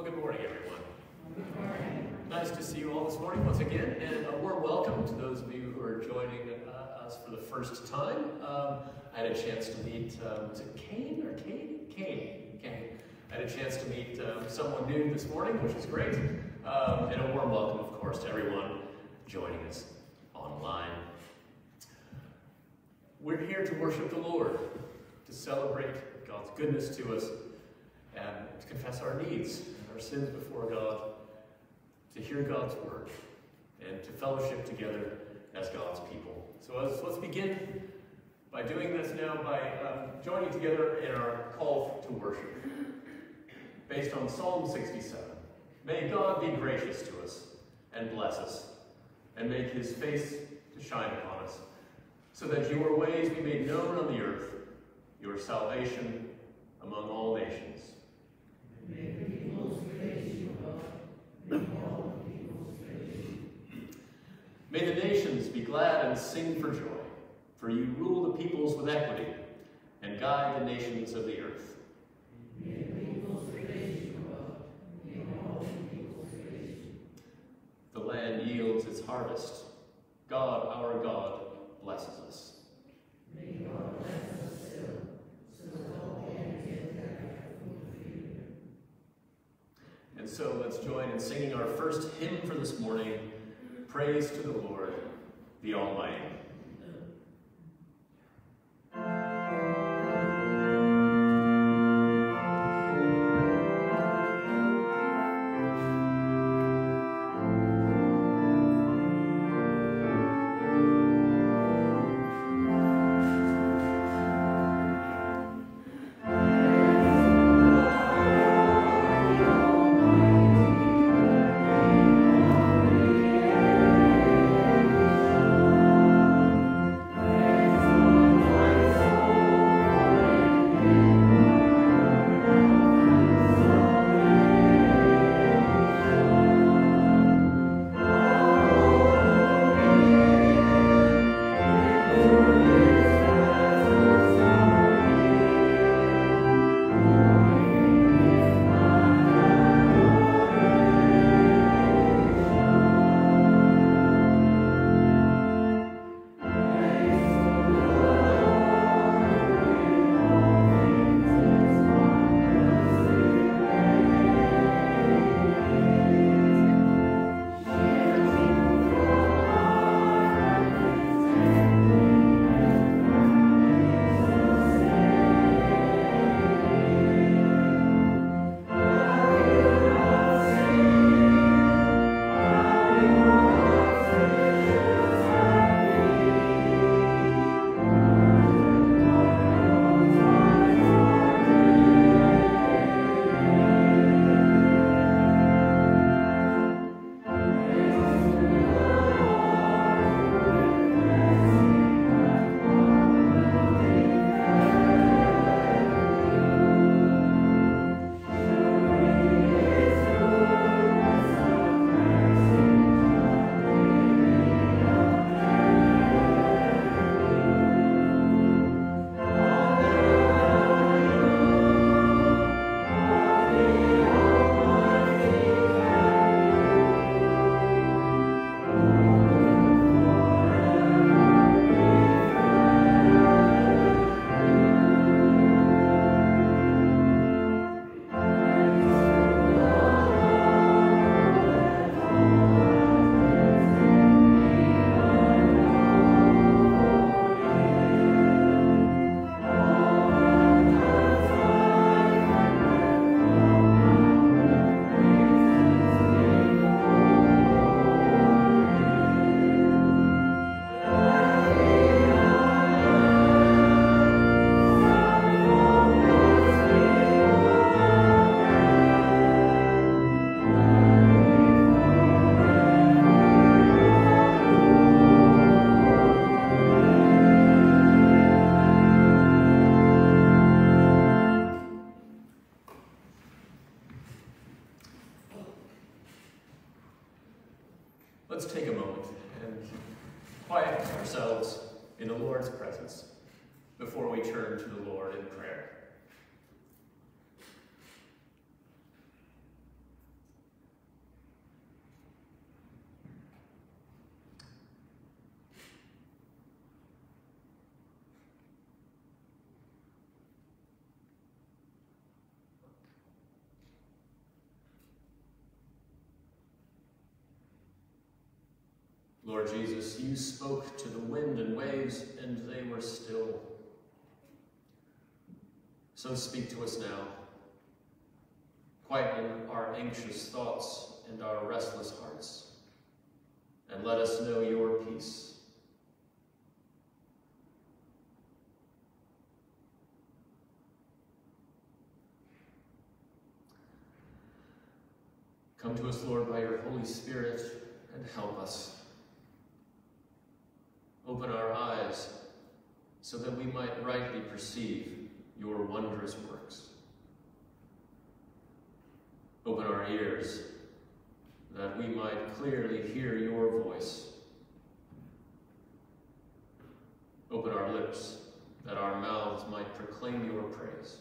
Well, good morning, everyone. Good morning. Nice to see you all this morning once again, and a warm welcome to those of you who are joining us for the first time. I had a chance to meet, was it Kane or Kane? Kane. I had a chance to meet someone new this morning, which is great. And a warm welcome, of course, to everyone joining us online. We're here to worship the Lord, to celebrate God's goodness to us, and to confess our needs and our sins before God, to hear God's word, and to fellowship together as God's people. So let's begin by doing this now by joining together in our call to worship, based on Psalm 67. May God be gracious to us and bless us, and make his face to shine upon us, so that your ways be made known on the earth, your salvation among all nations. May the peoples praise you, God. May all the peoples praise you. May the nations be glad and sing for joy, for you rule the peoples with equity and guide the nations of the earth. May the peoples praise you, God. May all the peoples praise you. The land yields its harvest. God, our God, blesses us. May God bless us still, so that all can get their food freely. And so let's join in singing our first hymn for this morning, Praise to the Lord, the Almighty. Let's take a moment and quiet ourselves in the Lord's presence before we turn to the Lord in prayer. Lord Jesus, you spoke to the wind and waves, and they were still. So speak to us now. Quieten our anxious thoughts and our restless hearts, and let us know your peace. Come to us, Lord, by your Holy Spirit, and help us. Open our eyes so that we might rightly perceive your wondrous works. Open our ears that we might clearly hear your voice. Open our lips that our mouths might proclaim your praise.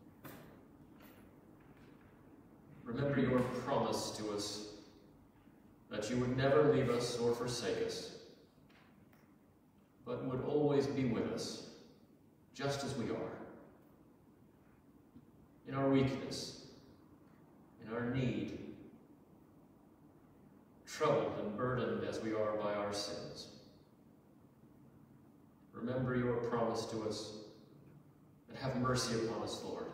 Remember your promise to us that you would never leave us or forsake us, but would always be with us, just as we are, in our weakness, in our need, troubled and burdened as we are by our sins. Remember your promise to us, and have mercy upon us, Lord.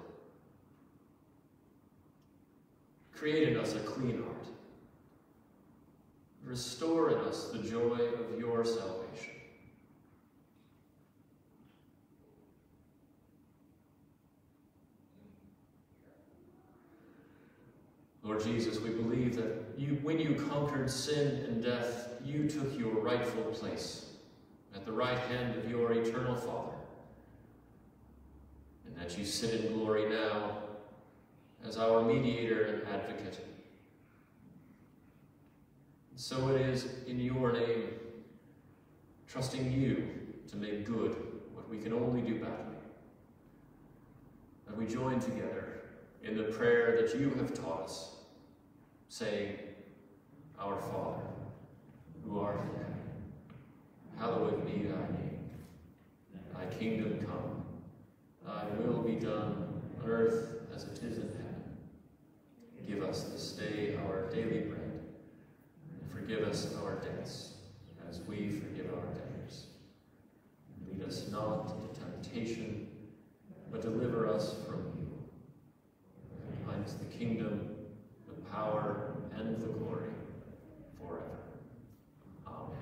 Create in us a clean heart. Restore in us the joy of your salvation. Lord Jesus, we believe that when you conquered sin and death, you took your rightful place at the right hand of your eternal Father, and that you sit in glory now as our mediator and advocate. So it is in your name, trusting you to make good what we can only do badly, that we join together in the prayer that you have taught us, saying, Our Father, who art in heaven, hallowed be thy name. Thy kingdom come, thy will be done on earth as it is in heaven. Give us this day our daily bread, and forgive us our debts, as we forgive our debtors. Lead us not into temptation, but deliver us from evil. For thine is the kingdom, the power, and the glory, forever. Amen.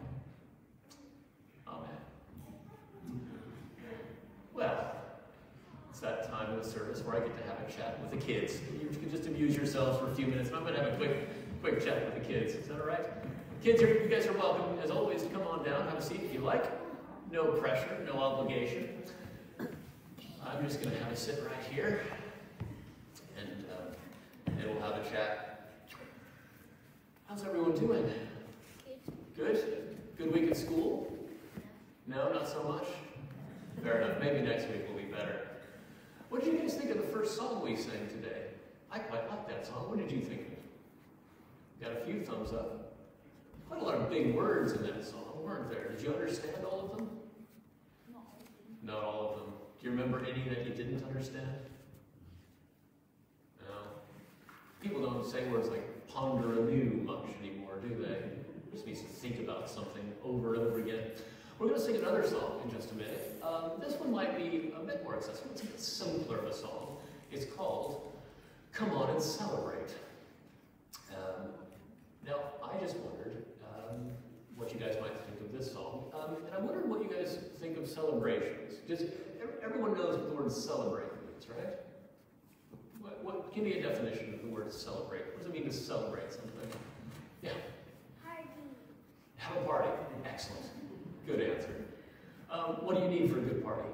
Amen. Well, it's that time of the service where I get to have a chat with the kids. You can just amuse yourselves for a few minutes, and I'm going to have a quick chat with the kids. Is that all right? Kids, you guys are welcome, as always, to come on down, have a seat if you like. No pressure, no obligation. I'm just going to have a sit right here, and we'll have a chat. How's everyone doing? Good? Good week at school? No, not so much? Fair enough. Maybe next week will be better. What did you guys think of the first song we sang today? I quite like that song. What did you think of it? Got a few thumbs up. Quite a lot of big words in that song, weren't there? Did you understand all of them? No. Not all of them. Do you remember any that you didn't understand? No. People don't say words like ponder anew much anymore, do they? It just means to think about something over and over again. We're going to sing another song in just a minute. This one might be a bit more accessible. It's a bit simpler of a song. It's called Come On and Celebrate. Now, I just wondered what you guys might think of this song. And I wondered what you guys think of celebrations. Everyone knows what the word celebrate means, right? Give me a definition of the word celebrate. What does it mean to celebrate something? Yeah. Party. Have a party. Excellent. Good answer. What do you need for a good party?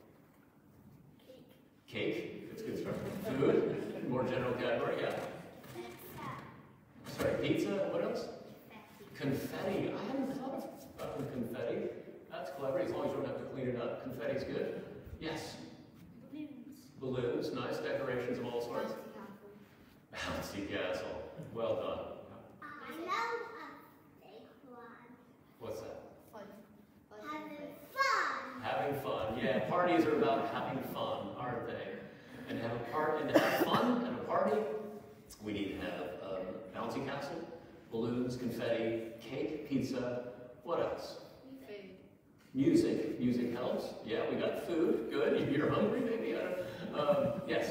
Cake. Cake? That's a good start. Food? More general category, yeah. Pizza. Sorry, pizza. What else? Confetti. I hadn't thought of confetti. That's clever, as long as you don't have to clean it up. Confetti's good. Yes? Balloons. Balloons, nice decorations of all sorts. Bouncy castle. Well done. I know a fake one. What's that? Fun. Having fun. Having fun. Yeah, parties are about having fun, aren't they? And to have fun at a party, we need to have bouncy castle, balloons, confetti, cake, pizza, What else? Food. Music. Music helps. Yeah, we got food. Good. You're hungry, maybe? Yes.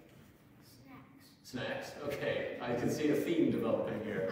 Snacks. Okay. I can see a theme developing here.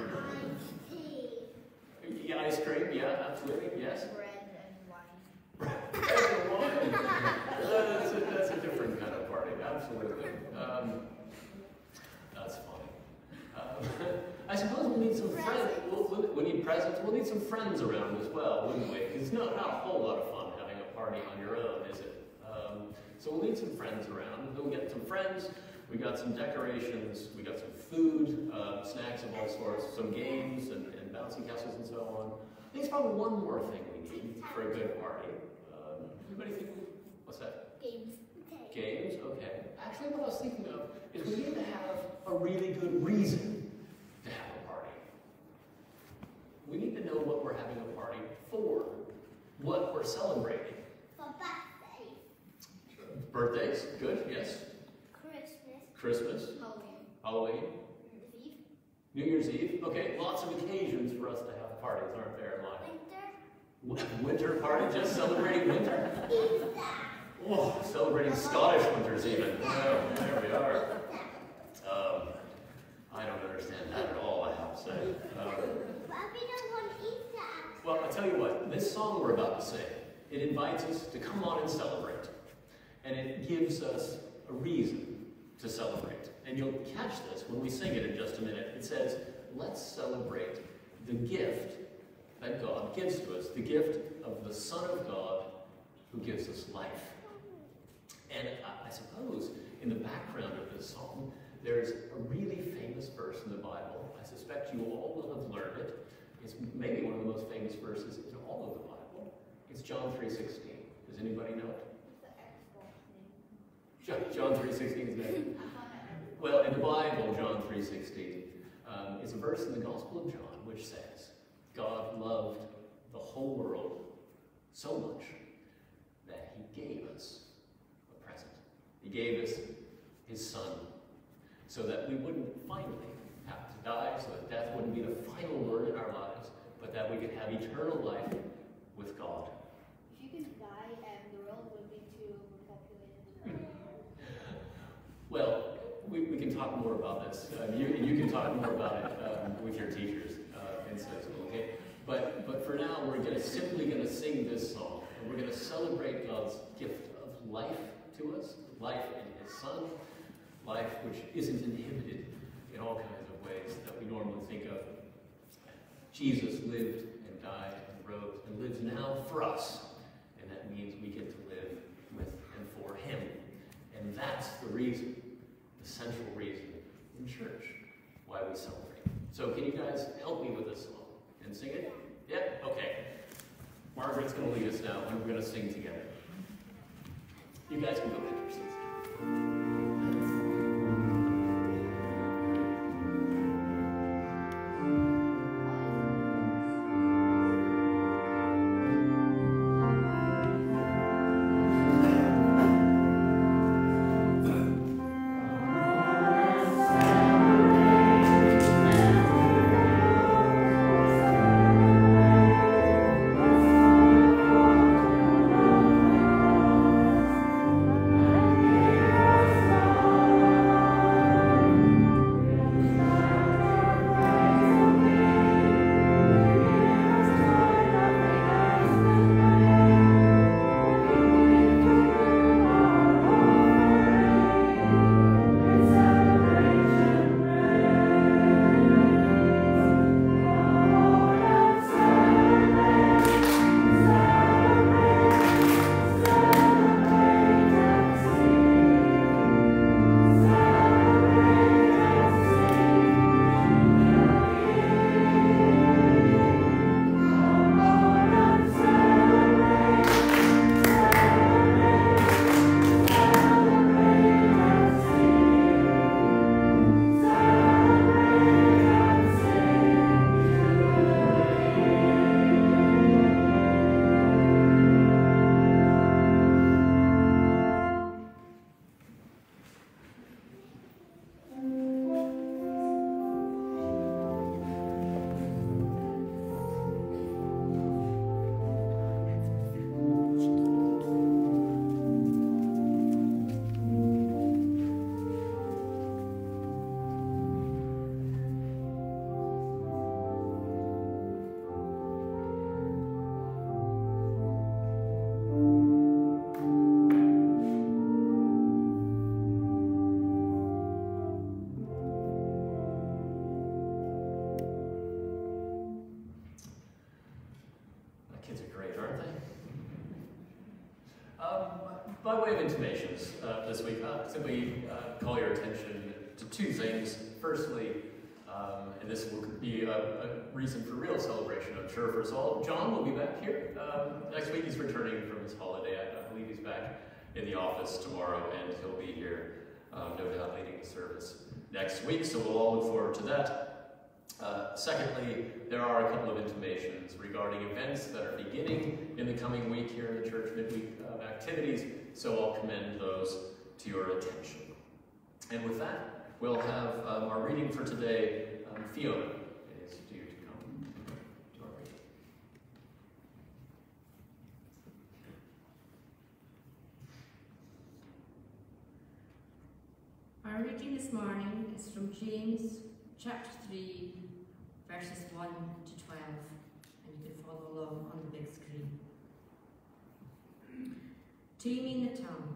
Yeah, ice cream. Yeah, absolutely. Yes. Bread and wine. Bread and wine. That's a different kind of party. Absolutely. That's funny. I suppose we'll need some friends. We need presents. We'll need some friends around as well, wouldn't we? Because it's not a whole lot of fun having a party on your own, is it? So we'll need some friends around. We'll get some friends. We got some decorations. We got some food, snacks of all sorts, some games and bouncy castles and so on. I think it's probably one more thing we need for a good party. Anybody think? What's that? Games. Games. Okay. Actually, what I was thinking of is we need to have a really good reason to have a party. We need to know what we're having a party for, what we're celebrating. For birthdays. Birthdays, good, yes. Christmas. Halloween. New Year's Eve. Okay, lots of occasions for us to have parties, aren't there, Maya? Winter party, just celebrating winter? Oh, celebrating Scottish winters even. Oh, there we are. I don't understand that at all, I have to say. Well, I tell you what, this song we're about to sing, it invites us to come on and celebrate. And it gives us a reason to celebrate. And you'll catch this when we sing it in just a minute. It says, let's celebrate the gift that God gives to us, the gift of the Son of God who gives us life. And I suppose in the background of this song, there's a really famous verse in the Bible. I suspect you all will have learned it. It's maybe one of the most famous verses in all of the Bible. It's John 3:16. Does anybody know it? John 3:16 is name. Well, in the Bible, John 3:16 is a verse in the Gospel of John which says, God loved the whole world so much that he gave us a present. He gave us his Son so that we wouldn't finally have to die, so that death wouldn't be the final word in our lives, but that we could have eternal life with God. If you could die and the world would be too overpopulated. Well, we can talk more about this. You can talk more about it with your teachers in Sunday school, okay? But for now, we're simply going to sing this song, and we're going to celebrate God's gift of life to us, life in his Son, life which isn't inhibited in all kinds of ways that we normally think of. Jesus lived and died and rose and lives now for us, and that means we get to live with and for him. And that's the reason, the central reason in church, why we celebrate. So can you guys help me with this song and sing it? Yeah? Okay. Margaret's going to lead us now, and we're going to sing together. You guys can go back to your seats. Thank aren't they? By way of intimations this week, I'll simply call your attention to two things. Firstly, and this will be a reason for real celebration, I'm sure, for us all. John will be back here next week. He's returning from his holiday. I believe he's back in the office tomorrow, and he'll be here, no doubt, leading the service next week, so we'll all look forward to that. Secondly, there are a couple of intimations regarding events that are beginning in the coming week here in the church, midweek activities, so I'll commend those to your attention. And with that, we'll have our reading for today. Fiona is due to come to our reading. Our reading this morning is from James chapter 3, verses 1 to 12, and you can follow along on the big screen. Taming the tongue.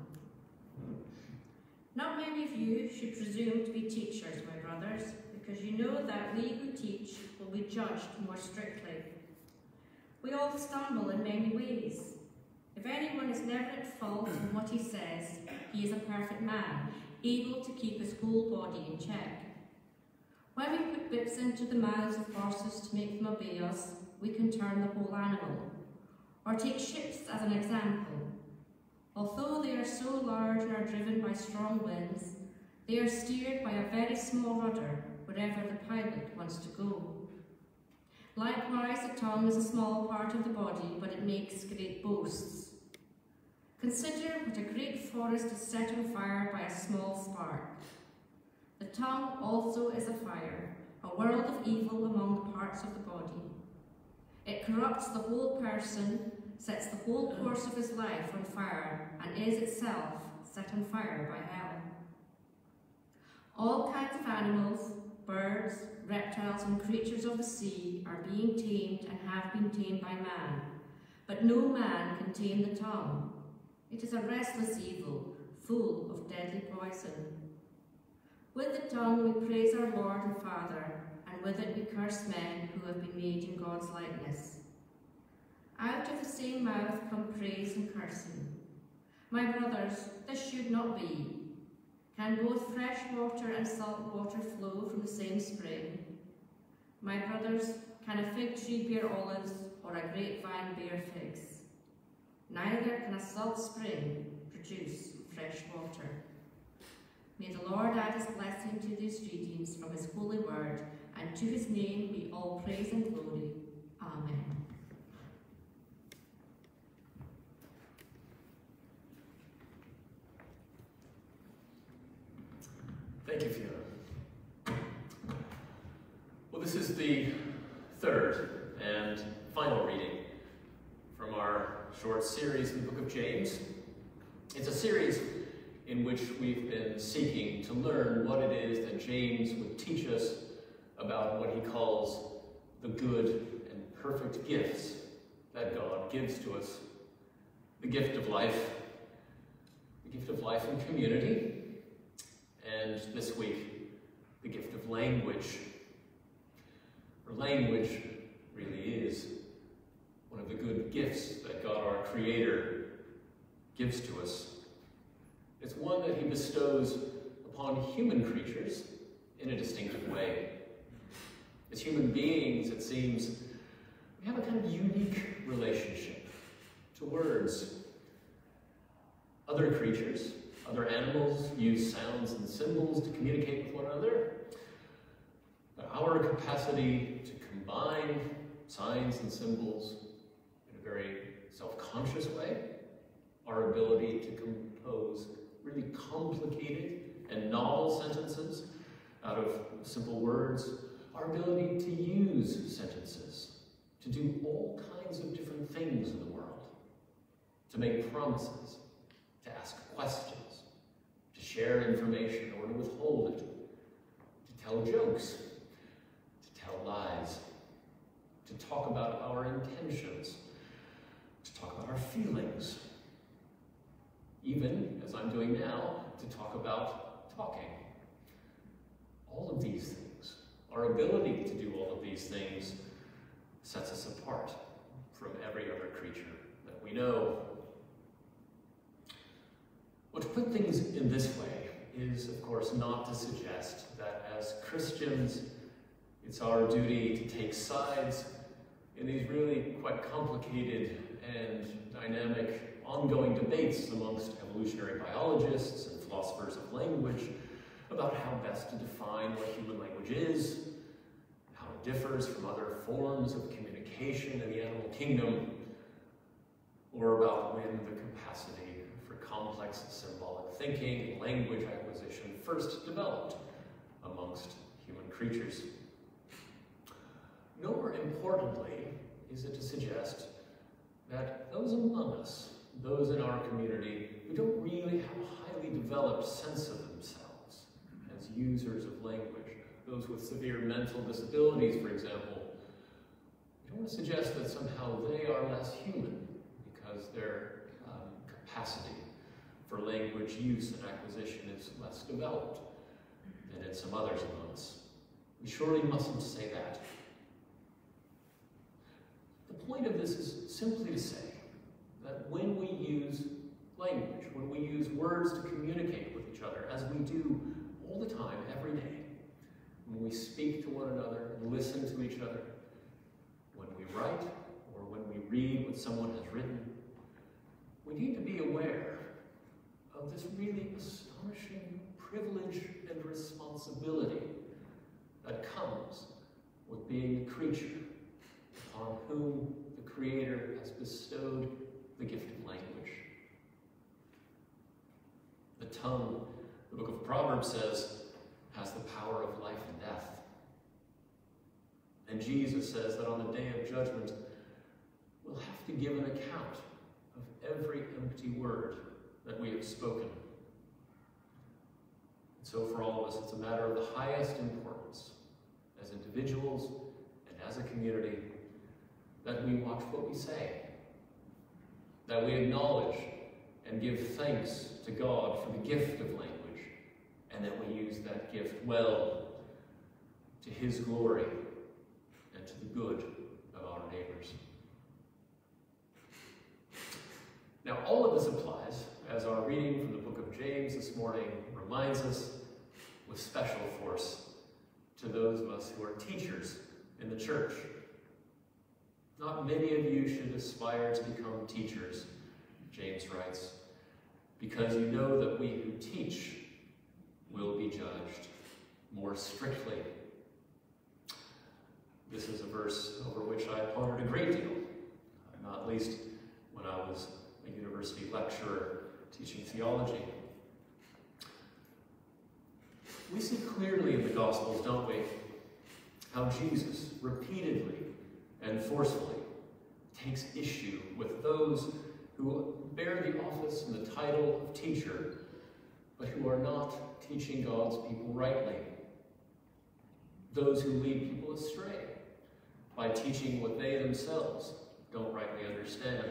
Not many of you should presume to be teachers, my brothers, because you know that we who teach will be judged more strictly. We all stumble in many ways. If anyone is never at fault in what he says, he is a perfect man, able to keep his whole body in check. When we put bits into the mouths of horses to make them obey us, we can turn the whole animal. Or take ships as an example. Although they are so large and are driven by strong winds, they are steered by a very small rudder wherever the pilot wants to go. Likewise, the tongue is a small part of the body, but it makes great boasts. Consider what a great forest is set on fire by a small spark. The tongue also is a fire, a world of evil among the parts of the body. It corrupts the whole person, sets the whole course of his life on fire, and is itself set on fire by hell. All kinds of animals, birds, reptiles, and creatures of the sea are being tamed and have been tamed by man, but no man can tame the tongue. It is a restless evil, full of deadly poison. With the tongue we praise our Lord and Father, and with it we curse men who have been made in God's likeness. Out of the same mouth come praise and cursing. My brothers, this should not be. Can both fresh water and salt water flow from the same spring? My brothers, can a fig tree bear olives, or a grapevine bear figs? Neither can a salt spring produce fresh water. May the Lord add his blessing to these readings from his holy word, and to his name be all praise and glory. Amen. Thank you, Fiona. Well, this is the third and final reading from our short series in the book of James. It's a series in which we've been seeking to learn what it is that James would teach us about what he calls the good and perfect gifts that God gives to us. The gift of life in community, and this week, the gift of language. For language really is one of the good gifts that God, our Creator, gives to us. It's one that he bestows upon human creatures in a distinctive way. As human beings, it seems, we have a kind of unique relationship to words. Other creatures, other animals use sounds and symbols to communicate with one another. But our capacity to combine signs and symbols in a very self-conscious way, our ability to compose really complicated and novel sentences out of simple words, our ability to use sentences, to do all kinds of different things in the world, to make promises, to ask questions, to share information or to withhold it, to tell jokes, to tell lies, to talk about our intentions, to talk about our feelings, even, as I'm doing now, to talk about talking. All of these things, our ability to do all of these things sets us apart from every other creature that we know. Well, to put things in this way is, of course, not to suggest that as Christians, it's our duty to take sides in these really quite complicated and dynamic ongoing debates amongst evolutionary biologists and philosophers of language about how best to define what human language is, how it differs from other forms of communication in the animal kingdom, or about when the capacity for complex symbolic thinking and language acquisition first developed amongst human creatures. Nor importantly is it to suggest that those among us, those in our community who don't really have a highly developed sense of themselves as users of language, those with severe mental disabilities, for example, we don't want to suggest that somehow they are less human because their capacity for language use and acquisition is less developed than in some others among us. We surely mustn't say that. The point of this is simply to say that when we use language, when we use words to communicate with each other, as we do all the time, every day, when we speak to one another and listen to each other, when we write or when we read what someone has written, we need to be aware of this really astonishing privilege and responsibility that comes with being the creature upon whom the Creator has bestowed the gift of language. The tongue, the book of Proverbs says, has the power of life and death. And Jesus says that on the day of judgment, we'll have to give an account of every empty word that we have spoken. And so for all of us, it's a matter of the highest importance as individuals and as a community that we watch what we say, that we acknowledge and give thanks to God for the gift of language, and that we use that gift well to His glory and to the good of our neighbors. Now, all of this applies, as our reading from the book of James this morning reminds us, with special force to those of us who are teachers in the church. Not many of you should aspire to become teachers, James writes, because you know that we who teach will be judged more strictly. This is a verse over which I pondered a great deal, not least when I was a university lecturer teaching theology. We see clearly in the Gospels, don't we, how Jesus repeatedly and forcefully takes issue with those who bear the office and the title of teacher, but who are not teaching God's people rightly. Those who lead people astray by teaching what they themselves don't rightly understand.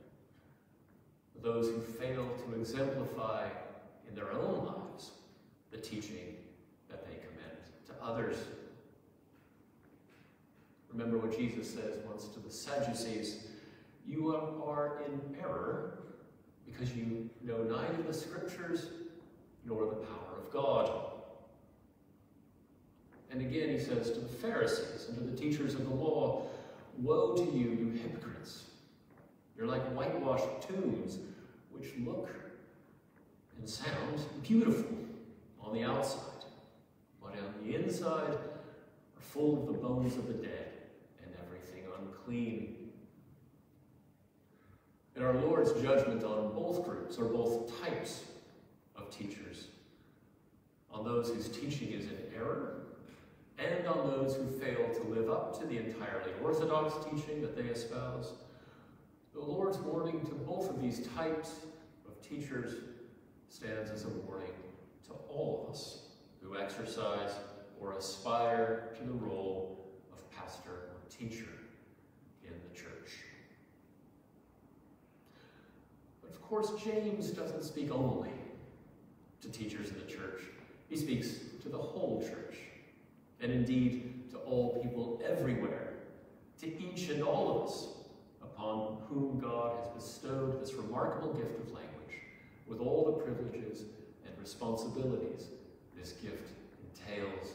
Those who fail to exemplify in their own lives the teaching that they commend to others. Remember what Jesus says once to the Sadducees, "You are in error because you know neither the Scriptures nor the power of God." And again he says to the Pharisees and to the teachers of the law, "Woe to you, you hypocrites! You're like whitewashed tombs, which look and sound beautiful on the outside, but on the inside are full of the bones of the dead and everything unclean." And our Lord's judgment on both groups, or both types of teachers, on those whose teaching is in error, and on those who fail to live up to the entirely orthodox teaching that they espouse, the Lord's warning to both of these types of teachers stands as a warning to all of us who exercise or aspire to the role of pastor or teacher in the church. But of course, James doesn't speak only to teachers in the church. He speaks to the whole church, and indeed to all people everywhere, to each and all of us, upon whom God has bestowed this remarkable gift of language, with all the privileges and responsibilities this gift entails.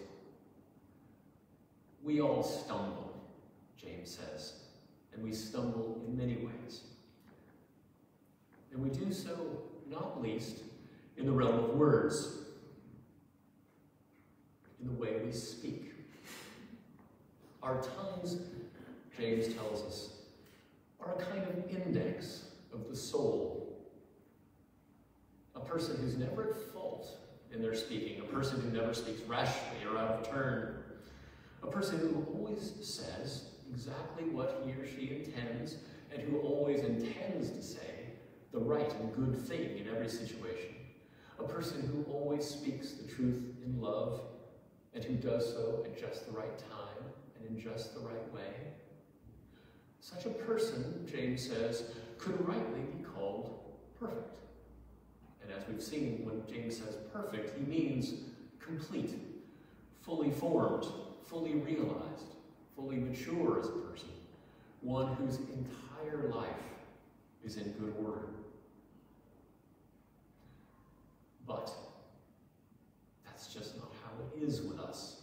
We all stumble, James says, and we stumble in many ways. And we do so not least in the realm of words, in the way we speak. Our tongues, James tells us, are a kind of index of the soul. A person who's never at fault in their speaking, a person who never speaks rashly or out of turn, a person who always says exactly what he or she intends and who always intends to say the right and good thing in every situation, a person who always speaks the truth in love and who does so at just the right time and in just the right way. Such a person, James says, could rightly be called perfect. And as we've seen, when James says perfect, he means complete, fully formed, fully realized, fully mature as a person, one whose entire life is in good order. But that's just not how it is with us.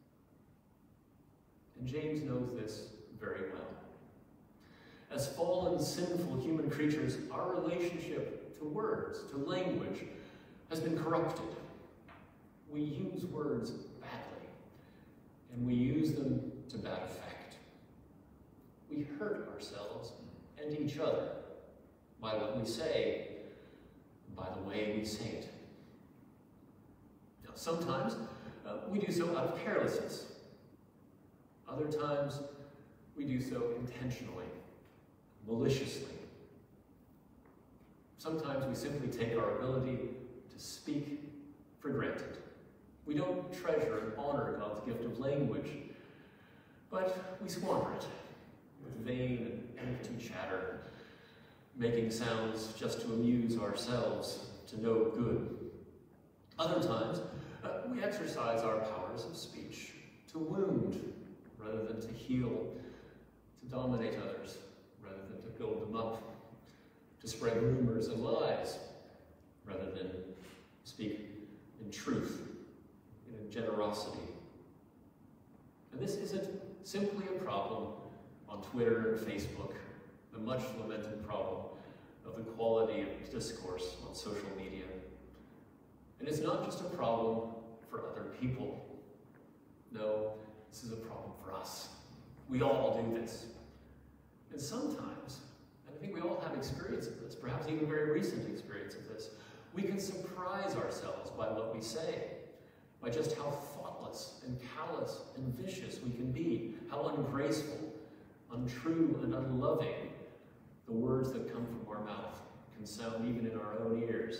And James knows this very well. As fallen, sinful human creatures, our relationship to words, to language, has been corrupted. We use words badly, and we use them to bad effect. We hurt ourselves and each other by what we say, by the way we say it. Now, sometimes we do so out of carelessness. Other times we do so intentionally, maliciously. Sometimes we simply take our ability to speak for granted. We don't treasure and honor God's gift of language, but we squander it with vain and empty chatter, making sounds just to amuse ourselves to no good. Other times, we exercise our powers of speech to wound rather than to heal, to dominate others rather than to build them up, to spread rumors and lies rather than speak in truth, in generosity. And this isn't simply a problem on Twitter and Facebook, the much lamented problem of the quality of discourse on social media. And it's not just a problem for other people. No, this is a problem for us. We all do this. And sometimes, and I think we all have experience of this, perhaps even very recent experience of this, we can surprise ourselves by what we say, by just how thoughtless and callous and vicious we can be, how ungraceful, untrue, and unloving the words that come from our mouth can sound even in our own ears.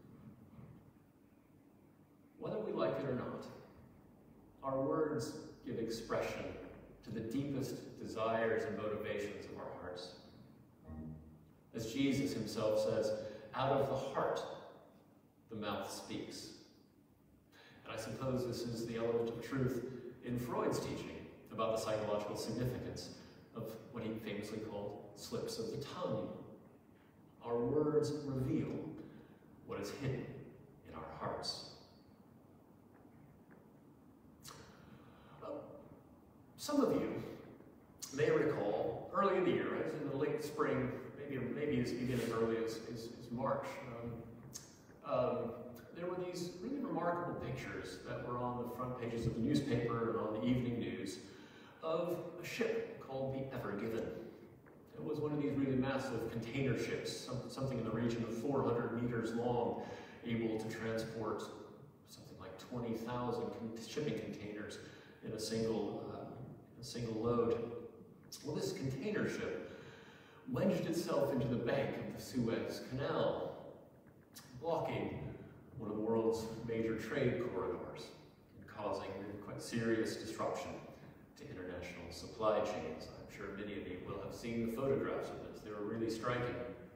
Whether we like it or not, our words give expression to the deepest desires and motivations of our hearts. As Jesus himself says, out of the heart, the mouth speaks. And I suppose this is the element of truth in Freud's teaching about the psychological significance of what he famously called slips of the tongue. Our words reveal what is hidden in our hearts. Some of you may recall early in the year, right, in the late spring, maybe as even as early as March, there were these really remarkable pictures that were on the front pages of the newspaper and on the evening news of a ship called the Ever Given. It was one of these really massive container ships, something in the region of 400 meters long, able to transport something like 20,000 shipping containers in a single load. Well, this container ship wedged itself into the bank of the Suez Canal, blocking one of the world's major trade corridors and causing quite serious disruption to international supply chains. I'm sure many of you will have seen the photographs of this. They were really striking.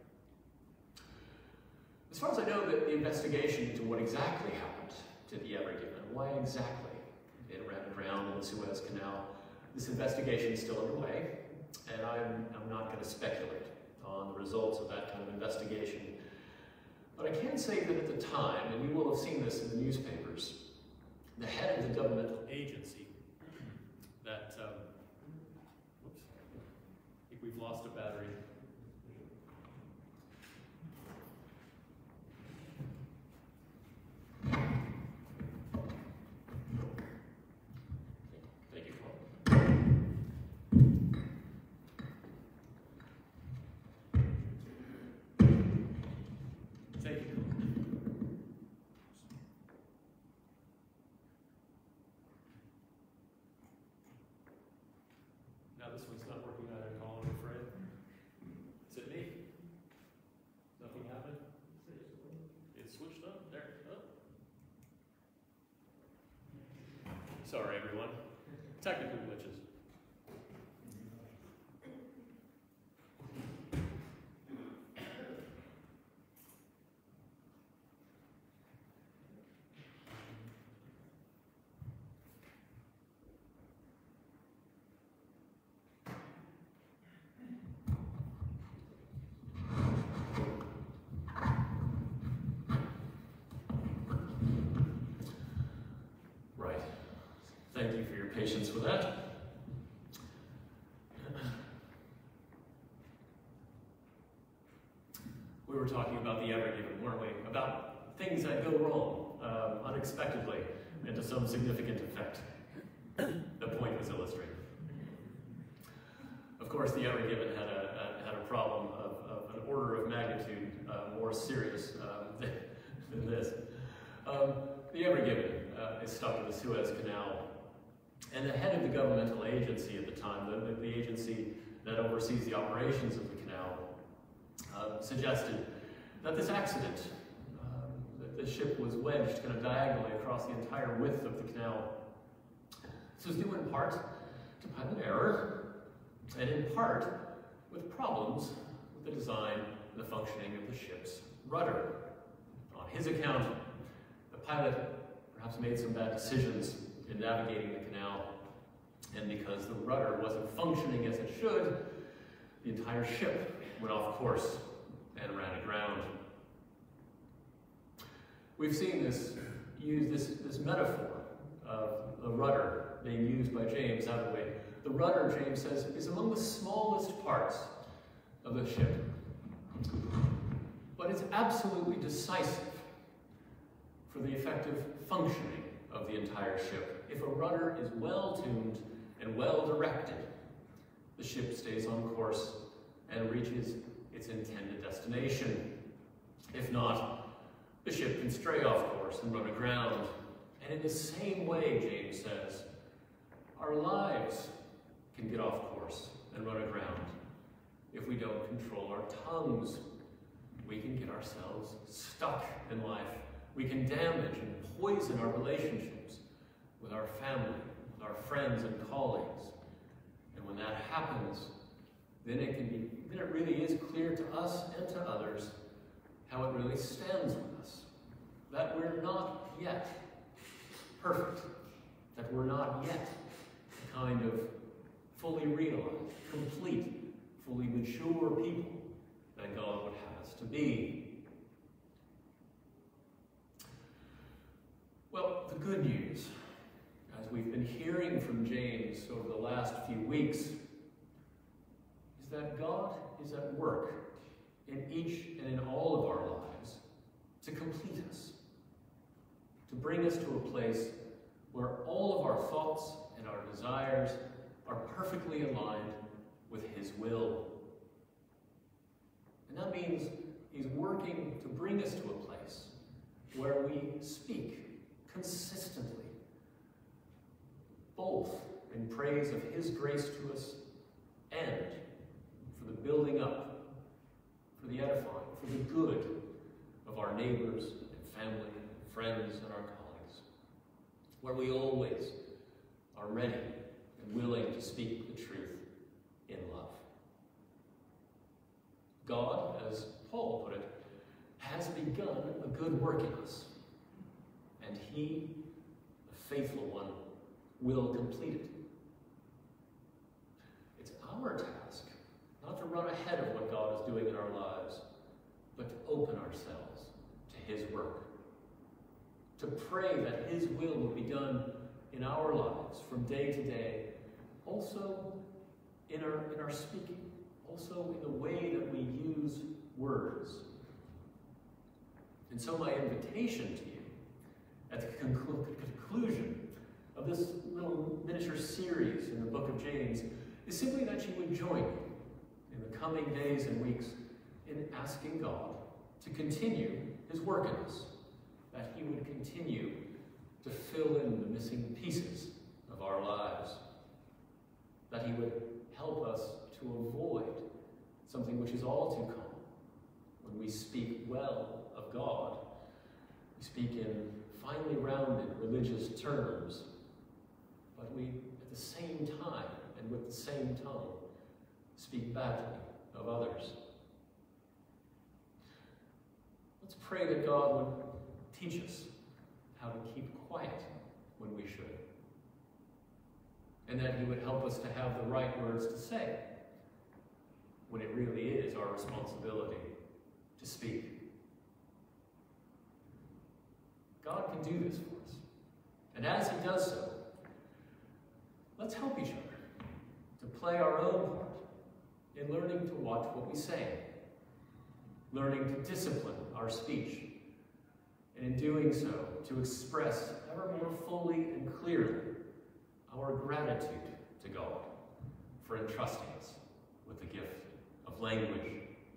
As far as I know, the investigation into what exactly happened to the Ever Given, why exactly it ran aground in the Suez Canal, this investigation is still underway. and I'm not going to speculate on the results of that kind of investigation. But I can say that at the time, and you will have seen this in the newspapers, the head of the governmental agency that, whoops, I think we've lost a battery. Thank you, Paul. Thank you. Now this one's not working either, Colin, I'm afraid. Is it me? Nothing happened? It switched up? There. Oh. Sorry, everyone. Technical glitches. Right. Thank you for your patience with that. We were talking about the ever given, weren't we? About things that go wrong unexpectedly and to some significant effect. The point was illustrated. Of course, the ever given had a problem of an order of magnitude more serious than this. The ever given is stuck in the Suez Canal, and the head of the governmental agency at the time, the agency that oversees the operations of the canal, suggested that this accident, that the ship was wedged kind of diagonally across the entire width of the canal. This was due in part to pilot error, and in part with problems with the design and the functioning of the ship's rudder. On his account, the pilot perhaps made some bad decisions in navigating the canal, and because the rudder wasn't functioning as it should, the entire ship went off course and ran aground. We've seen this metaphor of the rudder being used by James, haven't we? The rudder, James says, is among the smallest parts of the ship, but it's absolutely decisive for the effective functioning of the entire ship. If a rudder is well tuned and well directed, the ship stays on course and reaches its intended destination. If not, the ship can stray off course and run aground. And in the same way, James says, our lives can get off course and run aground. If we don't control our tongues, we can get ourselves stuck in life. We can damage and poison our relationships with our family, with our friends and colleagues. And when that happens, then it really is clear to us and to others how it really stands with us. That we're not yet perfect. That we're not yet kind of fully realized, complete, fully mature people that God would have us to be. Well, the good news, as we've been hearing from James over the last few weeks, is that God is at work in each and in all of our lives to complete us, to bring us to a place where all of our thoughts and our desires are perfectly aligned with His will. And that means He's working to bring us to a place where we speak consistently, both in praise of His grace to us and for the building up, for the edifying, for the good of our neighbors and family and friends and our colleagues, where we always are ready and willing to speak the truth in love. God, as Paul put it, has begun a good work in us, and He, the faithful one, will complete it. It's our task run ahead of what God is doing in our lives, but to open ourselves to his work. To pray that his will be done in our lives from day to day, also in our speaking, also in the way that we use words. And so my invitation to you at the conclusion of this little miniature series in the book of James is simply that you would join me in the coming days and weeks in asking God to continue his work in us, that he would continue to fill in the missing pieces of our lives, that he would help us to avoid something which is all too common. When we speak well of God, we speak in finely rounded religious terms, but we, at the same time and with the same tongue, speak badly of others. Let's pray that God would teach us how to keep quiet when we should, and that he would help us to have the right words to say when it really is our responsibility to speak. God can do this for us. And as he does so, let's help each other to play our own part in learning to watch what we say, learning to discipline our speech, and in doing so, to express ever more fully and clearly our gratitude to God for entrusting us with the gift of language.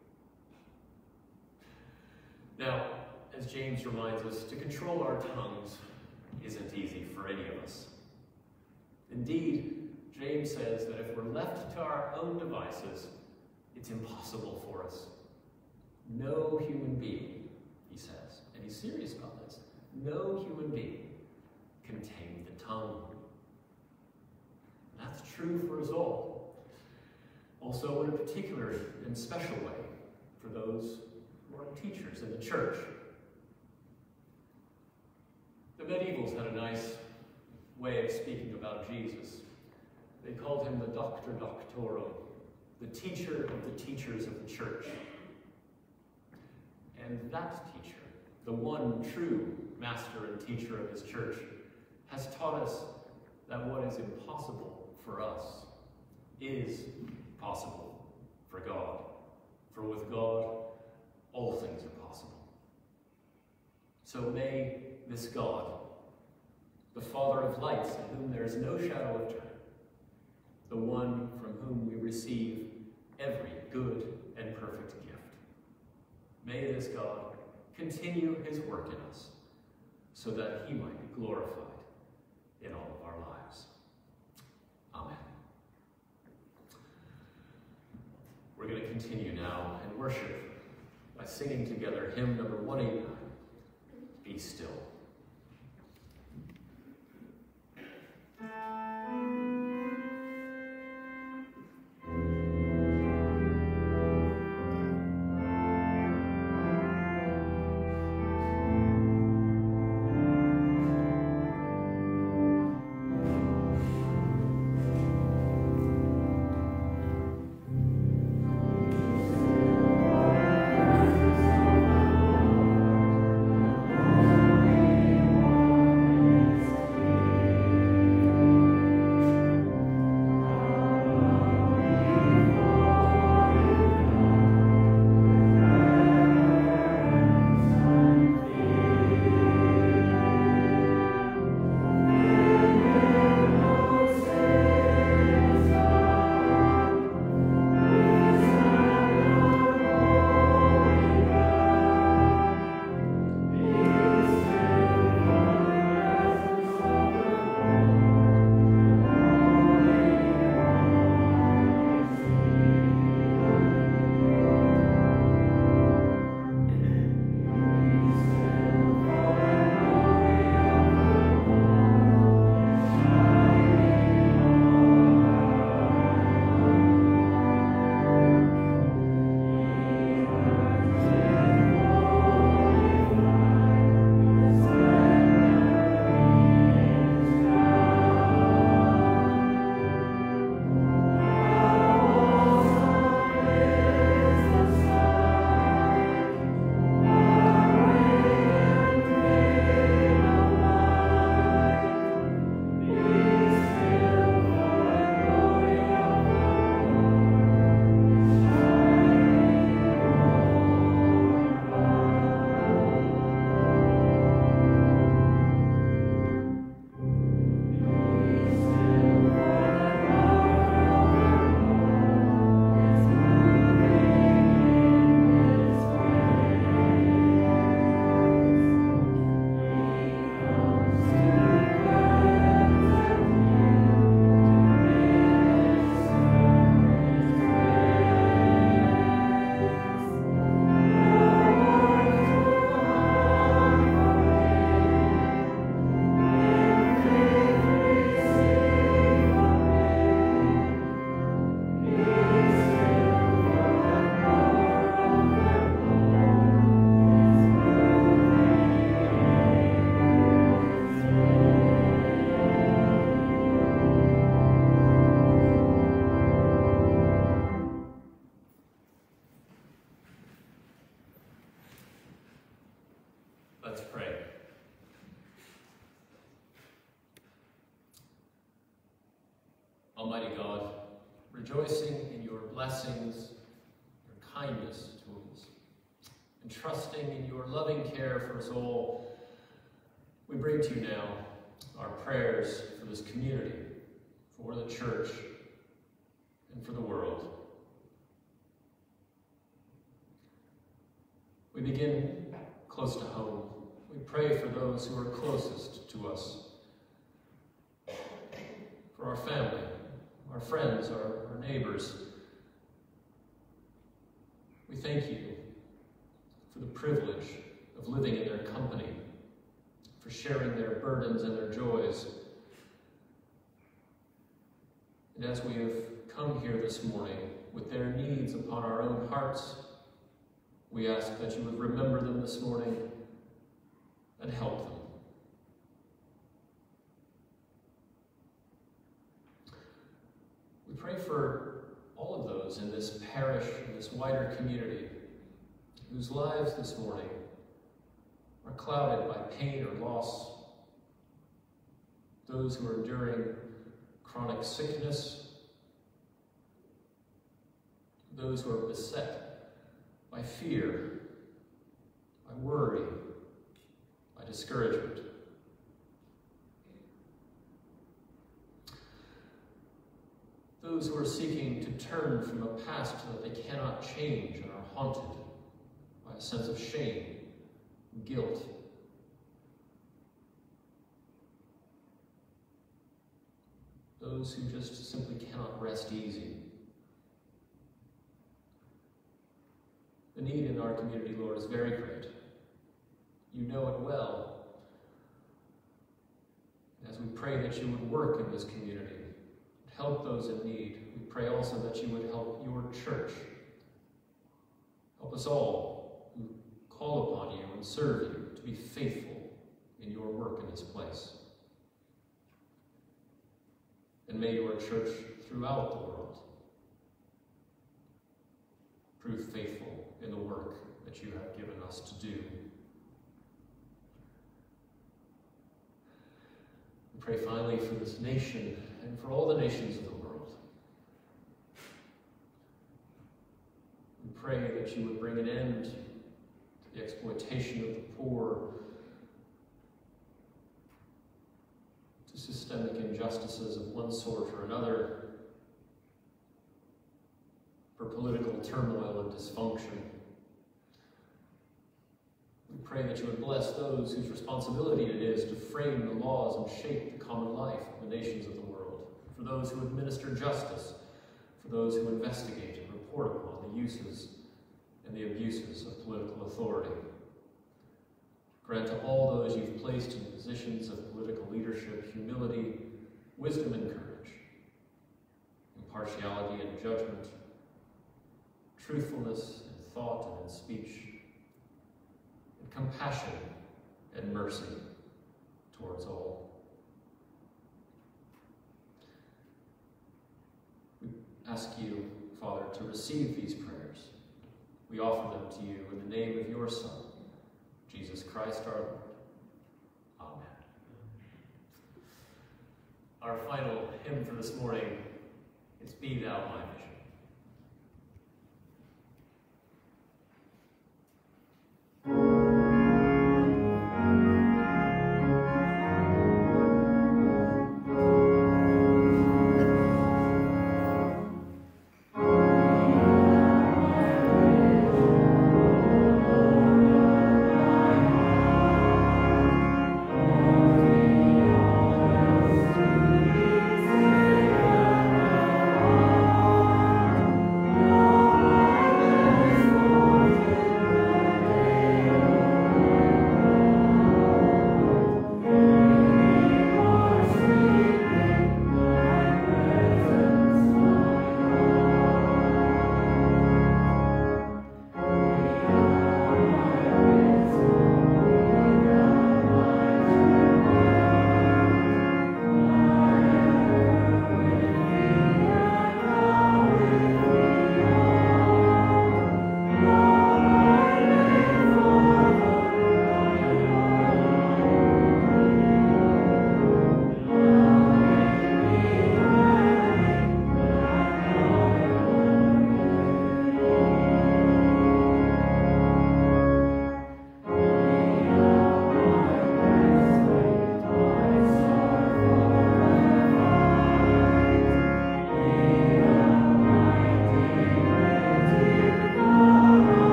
Now, as James reminds us, to control our tongues isn't easy for any of us. Indeed, James says that if we're left to our own devices, it's impossible for us. No human being, he says, and he's serious about this, no human being can tame the tongue. That's true for us all. Also in a particular and special way for those who are teachers in the church. The medievals had a nice way of speaking about Jesus. They called him the Doctor Doctorum, the teacher of the teachers of the church. And that teacher, the one true master and teacher of his church, has taught us that what is impossible for us is possible for God. For with God, all things are possible. So may this God, the Father of lights, in whom there is no shadow of turning, the one from whom we receive every good and perfect gift, may this God continue his work in us so that he might be glorified in all of our lives. Amen. We're going to continue now in worship by singing together hymn number 189, Be Still. Be Almighty God, rejoicing in your blessings, your kindness to us, and trusting in your loving care for us all, we bring to you now our prayers for this community, for the church, and for the world. We begin close to home. We pray for those who are closest to us, for our family, our friends, our neighbors. We thank you for the privilege of living in their company, for sharing their burdens and their joys. And as we have come here this morning with their needs upon our own hearts, we ask that you would remember them this morning and help them. We pray for all of those in this parish, in this wider community, whose lives this morning are clouded by pain or loss, those who are enduring chronic sickness, those who are beset by fear, by worry, by discouragement. Those who are seeking to turn from a past that they cannot change and are haunted by a sense of shame, guilt. Those who just simply cannot rest easy. The need in our community, Lord, is very great. You know it well. As we pray that you would work in this community, help those in need, we pray also that you would help your church. Help us all who call upon you and serve you to be faithful in your work in this place. And may your church throughout the world prove faithful in the work that you have given us to do. We pray finally for this nation and for all the nations of the world. We pray that you would bring an end to the exploitation of the poor, to systemic injustices of one sort or another, for political turmoil and dysfunction. We pray that you would bless those whose responsibility it is to frame the laws and shape the common life of the nations of the world, for those who administer justice, for those who investigate and report upon the uses and the abuses of political authority. Grant to all those you've placed in positions of political leadership humility, wisdom and courage, impartiality and judgment, truthfulness in thought and in speech, and compassion and mercy towards all. We ask you, Father, to receive these prayers. We offer them to you in the name of your Son, Jesus Christ our Lord. Amen. Our final hymn for this morning is Be Thou My Vision. Amen.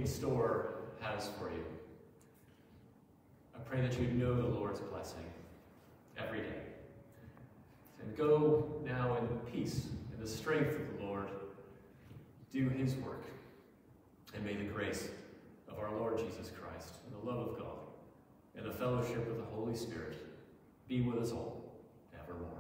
in store has for you. I pray that you know the Lord's blessing every day. And go now in peace, in the strength of the Lord. Do his work. And may the grace of our Lord Jesus Christ, and the love of God, and the fellowship of the Holy Spirit be with us all evermore.